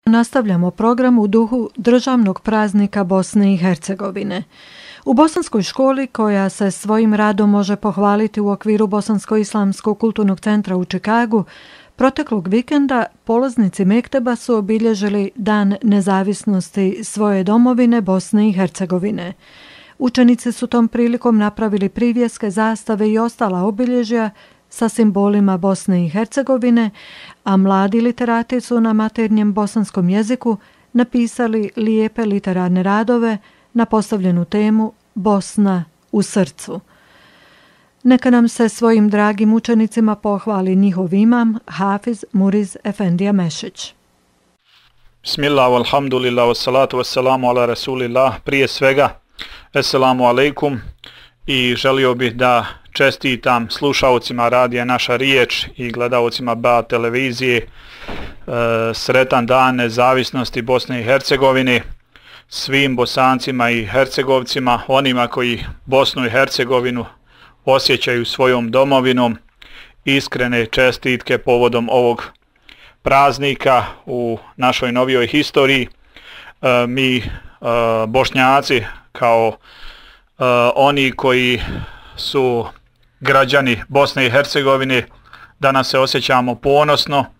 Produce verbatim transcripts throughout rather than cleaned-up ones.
Nastavljamo program u duhu državnog praznika Bosne i Hercegovine. U bosanskoj školi, koja se svojim radom može pohvaliti u okviru Bosansko-islamskog kulturnog centra u Čikagu, proteklog vikenda polaznici mekteba su obilježili Dan nezavisnosti svoje domovine Bosne i Hercegovine. Učenici su tom prilikom napravili privjeske, zastave i ostala obilježja sa simbolima Bosne i Hercegovine, a mladi literati su na maternjem bosanskom jeziku napisali lijepe literarne radove na postavljenu temu Bosna u srcu. Neka nam se svojim dragim učenicima pohvali njihov imam, Hafiz Muriz Efendija Mešić. Bismillah, alhamdulillah, wassalatu wassalamu ala rasulillah. Prije svega, assalamu alaikum, i želio bih da čestitam slušaocima radija Naša riječ i gledaocima B A televizije e, sretan dan nezavisnosti Bosne i Hercegovine, svim Bosancima i Hercegovcima, onima koji Bosnu i Hercegovinu osjećaju svojom domovinom. Iskrene čestitke povodom ovog praznika u našoj novijoj historiji. E, mi e, Bošnjaci kao e, oni koji su građani Bosne i Hercegovine danas se osjećamo ponosno, e,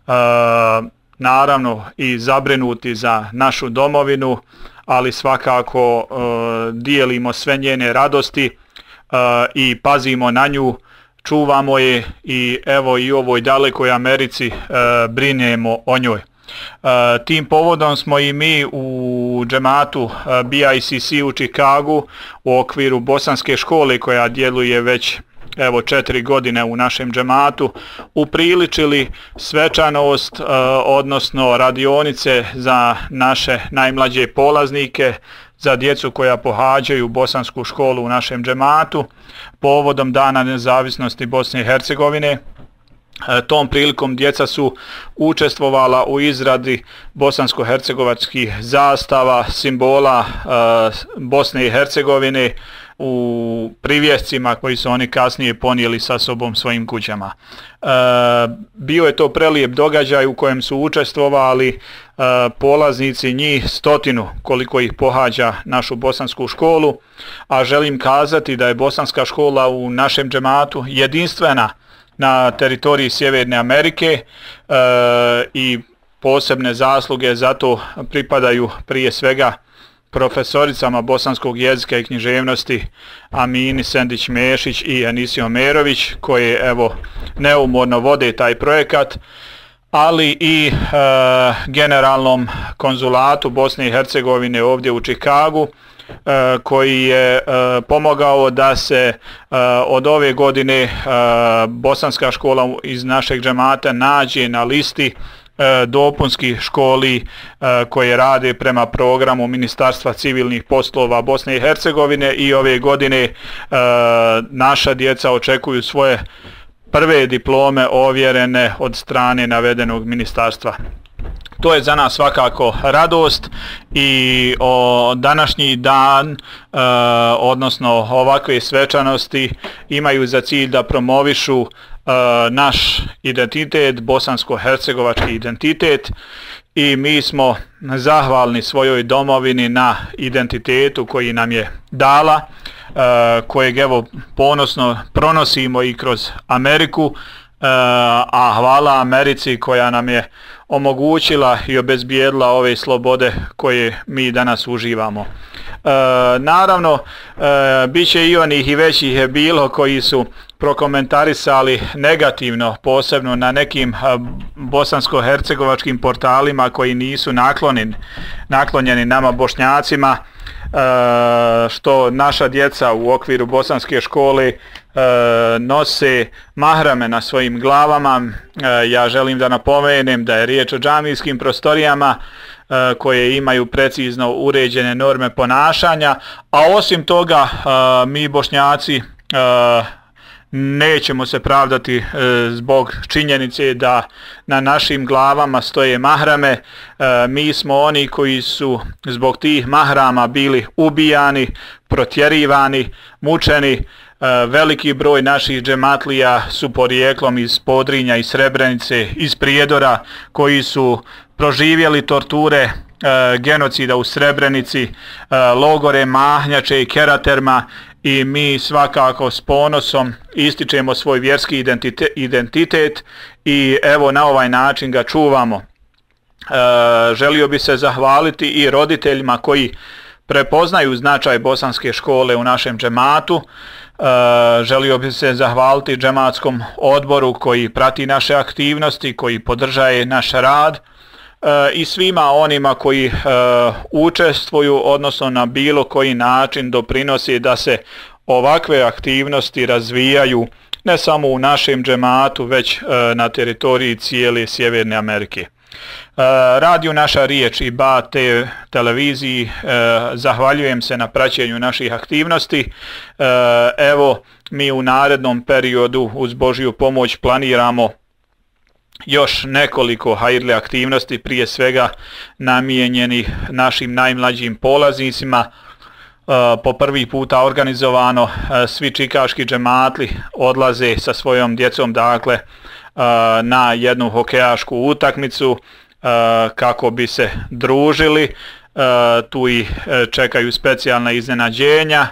naravno i zabrinuti za našu domovinu, ali svakako e, dijelimo sve njene radosti e, i pazimo na nju, čuvamo je i evo i u ovoj dalekoj Americi e, brinemo o njoj. E, tim povodom smo i mi u džematu e, B I C C u Čikagu u okviru bosanske škole koja djeluje već evo četiri godine u našem džematu upriličili svečanost, e, odnosno radionice za naše najmlađe polaznike, za djecu koja pohađaju bosansku školu u našem džematu povodom Dana nezavisnosti Bosne i Hercegovine. Tom prilikom djeca su učestvovala u izradi bosansko-hercegovačkih zastava, simbola e, Bosne i Hercegovine u privjescima koji su oni kasnije ponijeli sa sobom svojim kućama. E, bio je to prelijep događaj u kojem su učestvovali e, polaznici, njih stotinu koliko ih pohađa našu bosansku školu, a želim kazati da je bosanska škola u našem džematu jedinstvena na teritoriji Sjeverne Amerike e, i posebne zasluge zato pripadaju prije svega profesoricama bosanskog jezika i književnosti Amini Sendić Mešić i Enisio Merović, koje evo neumorno vode taj projekat, ali i e, generalnom konzulatu Bosne i Hercegovine ovdje u Čikagu, koji je pomogao da se od ove godine bosanska škola iz našeg džemata nađe na listi dopunskih školi koje rade prema programu Ministarstva civilnih poslova Bosne i Hercegovine, i ove godine naša djeca očekuju svoje prve diplome ovjerene od strane navedenog ministarstva. To je za nas svakako radost i o današnji dan, e, odnosno ovakve svečanosti, imaju za cilj da promovišu e, naš identitet, bosansko-hercegovački identitet, i mi smo zahvalni svojoj domovini na identitetu koji nam je dala, e, kojeg evo ponosno pronosimo i kroz Ameriku, e, a hvala Americi koja nam je omogućila i obezbijedila ove slobode koje mi danas uživamo. E, naravno, e, bit će i onih i većih je bilo koji su prokomentarisali negativno, posebno na nekim bosansko-hercegovačkim portalima koji nisu naklonjeni, naklonjeni nama Bošnjacima, e, što naša djeca u okviru bosanske škole E, nose mahrame na svojim glavama. E, ja želim da napomenem da je riječ o džamijskim prostorijama e, koje imaju precizno uređene norme ponašanja, a osim toga e, mi Bošnjaci e, nećemo se pravdati e, zbog činjenice da na našim glavama stoje mahrame. E, mi smo oni koji su zbog tih mahrama bili ubijani, protjerivani, mučeni, Veliki broj naših džematlija su porijeklom iz Podrinja, iz Srebrenice, iz Prijedora, koji su proživjeli torture genocida u Srebrenici, logore Mahnjače i Keraterma, i mi svakako s ponosom ističemo svoj vjerski identitet, identitet i evo na ovaj način ga čuvamo. E, želio bi se zahvaliti i roditeljima koji prepoznaju značaj bosanske škole u našem džematu. E, želio bi se zahvaliti džematskom odboru koji prati naše aktivnosti, koji podržaje naš rad, e, i svima onima koji e, učestvuju, odnosno na bilo koji način doprinosi da se ovakve aktivnosti razvijaju ne samo u našem džematu, već e, na teritoriji cijele Sjeverne Amerike. Radio Naša riječ i B A T televiziji zahvaljujem se na praćenju naših aktivnosti. Evo, mi u narednom periodu uz Božju pomoć planiramo još nekoliko hajrli aktivnosti, prije svega namijenjeni našim najmlađim polaznicima. Po prvi puta organizovano, svi čikaški džematli odlaze sa svojom djecom, dakle, na jednu hokejašku utakmicu kako bi se družili. Tu i čekaju specijalna iznenađenja,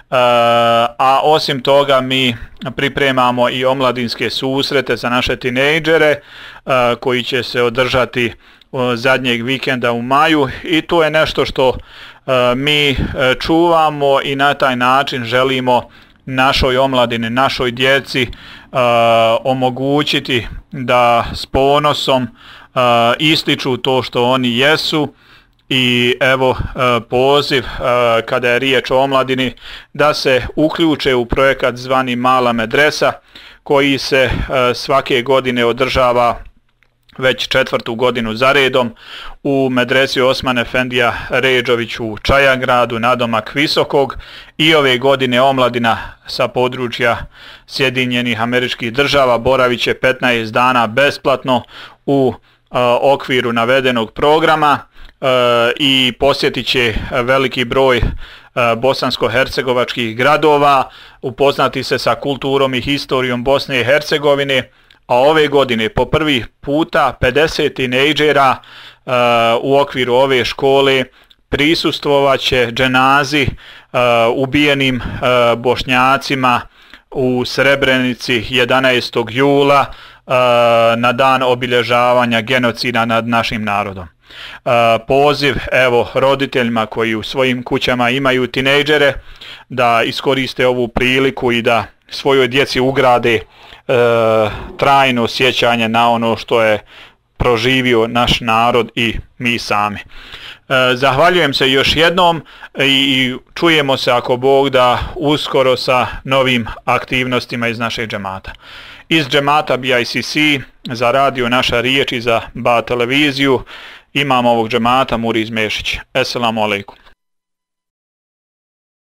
a osim toga mi pripremamo i omladinske susrete za naše tinejdžere koji će se održati zadnjeg vikenda u maju, i to je nešto što mi čuvamo i na taj način želimo našoj omladini, našoj djeci uh, omogućiti da s ponosom uh, ističu to što oni jesu. I evo uh, poziv uh, kada je riječ o omladini da se uključe u projekat zvani Mala medresa, koji se uh, svake godine održava već četvrtu godinu za redom u medresi Osman Efendija Ređović u Čajangradu, nadomak Visokog, i ove godine omladina sa područja Sjedinjenih Američkih Država boravit će petnaest dana besplatno u uh, okviru navedenog programa uh, i posjetit će veliki broj uh, bosansko-hercegovačkih gradova, upoznati se sa kulturom i historijom Bosne i Hercegovine. A ove godine po prvi puta pedeset tinejdžera uh, u okviru ove škole prisustvovat će dženazi uh, ubijenim uh, Bošnjacima u Srebrenici jedanaestog jula uh, na dan obilježavanja genocida nad našim narodom. Uh, poziv evo roditeljima koji u svojim kućama imaju tinejdžere da iskoriste ovu priliku i da svojoj djeci ugrade e, trajno sjećanje na ono što je proživio naš narod i mi sami. E, zahvaljujem se još jednom i čujemo se, ako Bog da, uskoro sa novim aktivnostima iz našeg džemata. Iz džemata B I C C za Radio Naša riječ i za B A televiziju imam ovog džemata Muriz Mešić. Esselamu alaikum.